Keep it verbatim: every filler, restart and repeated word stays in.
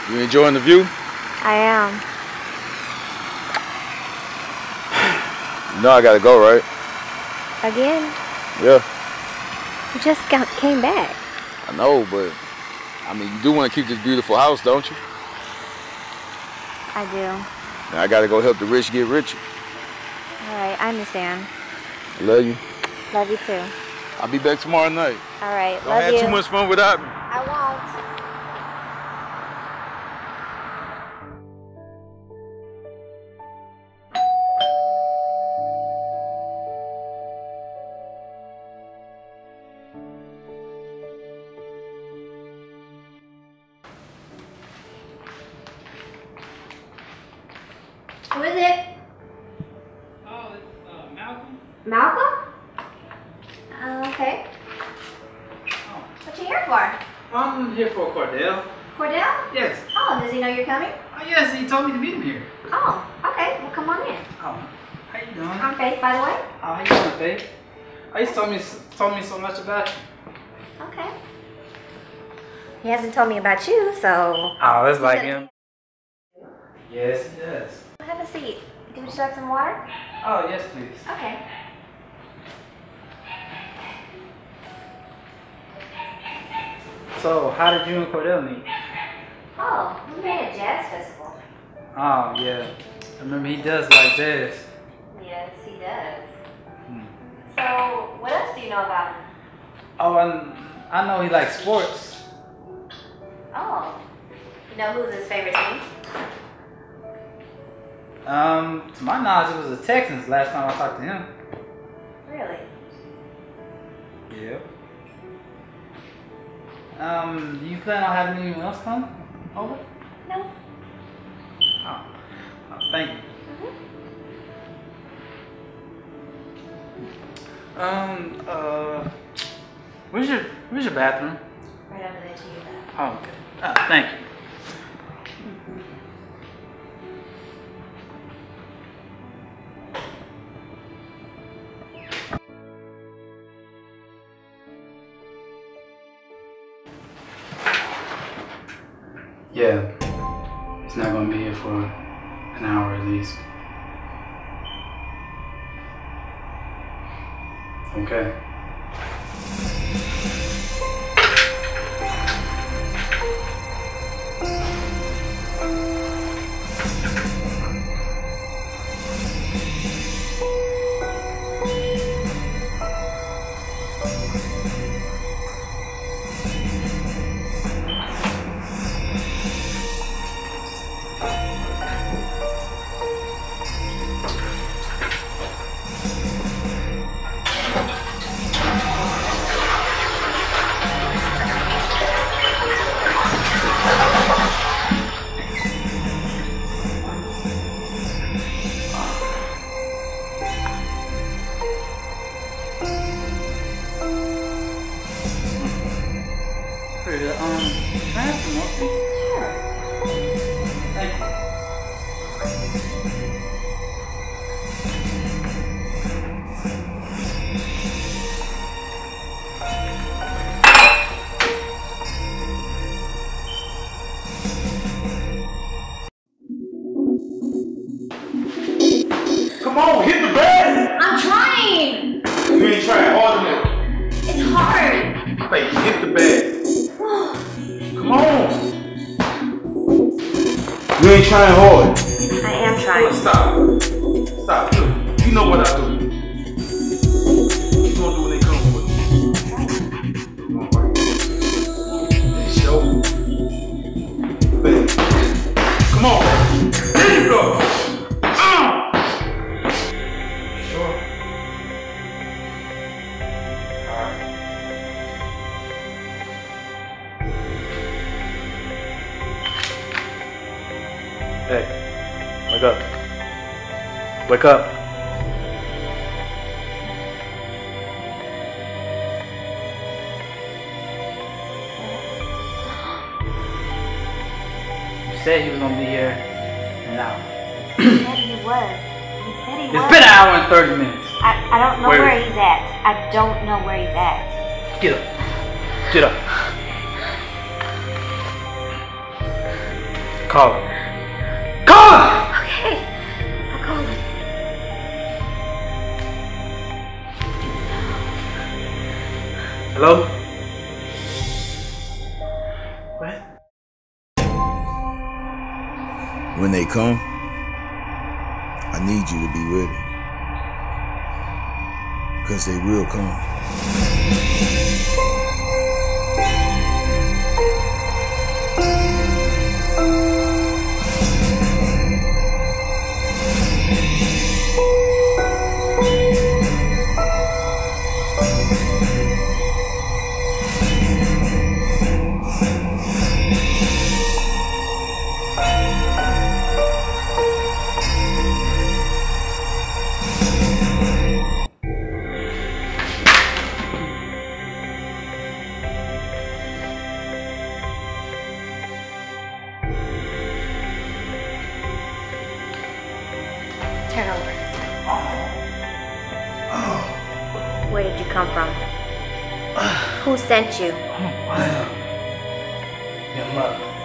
You enjoying the view? I am. You know I gotta go, right? Again? Yeah. You just got, came back. I know, but I mean, you do want to keep this beautiful house, don't you? I do. Now I gotta go help the rich get richer. Alright, I understand. I love you. Love you too. I'll be back tomorrow night. Alright, Don't love have you. too much fun without me. I won't. Who is it? Oh, it's uh, Malcolm. Malcolm? Uh, okay. Oh. What you here for? I'm here for Cordell. Cordell? Yes. Oh, does he know you're coming? Oh, yes, he told me to meet him here. Oh, okay. Well, come on in. Oh, how you doing? I'm Faith, by the way. Oh, how you doing, Faith? Oh, he's told me, told me so much about you. Okay. He hasn't told me about you, so... Oh, that's like him. Yes, he does. Have a seat. Do you like some water? Oh, yes, please. Okay. So, how did you and Cordell meet? Oh, we made a jazz festival. Oh, yeah. I remember he does like jazz. Yes, he does. Hmm. So, what else do you know about him? Oh, and I know he likes sports. Oh. You know who's his favorite team? Um, to my knowledge, it was the Texans last time I talked to him. Really? Yep. Um, do you plan on having anyone else come over? No. Oh, oh thank you. Mm-hmm. Um, uh, where's your, where's your bathroom? Right over there to your left. Oh, okay. Uh, thank you. Yeah, he's not gonna be here for an hour at least. Okay. Um, can I have some more, please? Thank you. Come on, hit the bed! I'm trying! You ain't trying hard enough. It's hard. Wait, hit the bed. Come on. You ain't trying hard. I am trying. Stop. Stop. Look, you know what I do. What you gonna do when they come for you? Come on, right? They show. Baby. Come on. There you go. Uh. Sure. Alright. Hey, wake up. Wake up. You said he was gonna be here in an hour. He said he was. He said he It's was. been an hour and thirty minutes. I, I don't know Where where is- he's at. I don't know where he's at. Get up. Get up. Call him. Call him! Okay, I'll call him. Hello? What? When they come, I need you to be ready. Because they will come. Turn over. Where did you come from? Who sent you? Your mother.